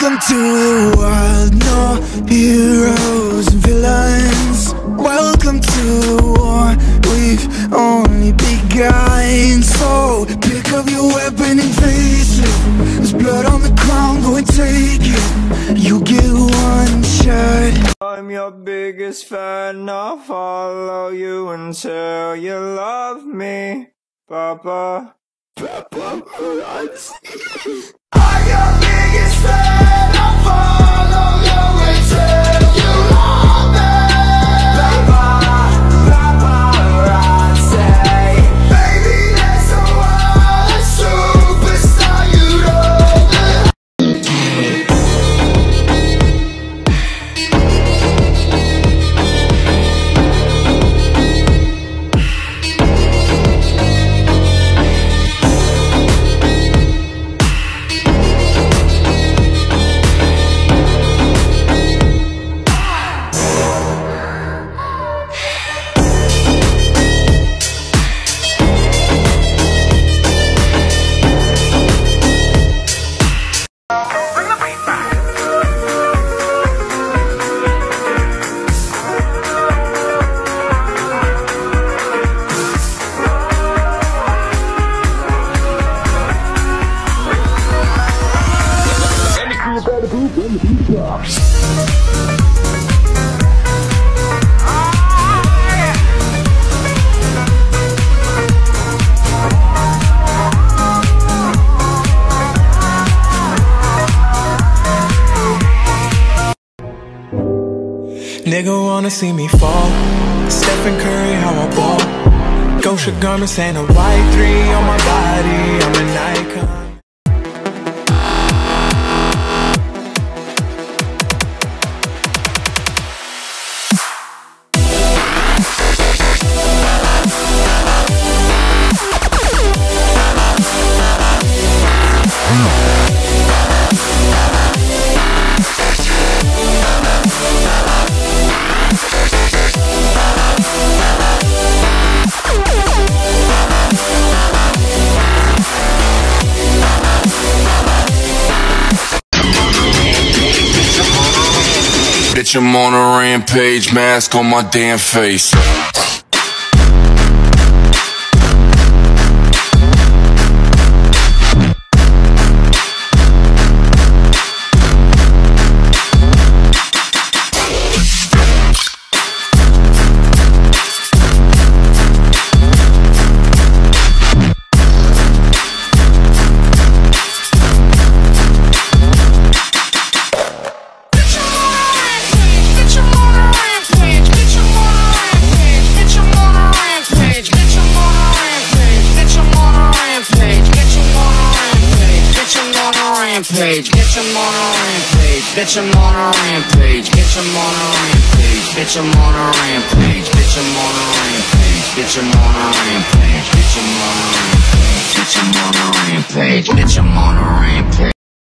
Welcome to the world, no heroes and villains. Welcome to the war, we've only begun. So pick up your weapon and face it. There's blood on the ground, go and take it. You get one shot. I'm your biggest fan, I'll follow you until you love me, Papa. Papa, I'm your biggest fan, I'll follow you until you love me, paparazzi. Baby, that's a wild superstar, you know that. Nigga wanna see me fall. Stephen Curry, how I ball. Gosha garments and a white 3 on my body. I'm an icon. Bitch, I'm on a rampage, mask on my damn face. Bitch, I'm on a rampage. Bitch, I'm on a rampage. Bitch, I'm on a rampage. Bitch, I'm on a rampage. Bitch, I'm on a rampage. Bitch, I'm on a rampage. Bitch, I'm on a rampage. Bitch, I'm on a rampage. Bitch, I'm on a rampage.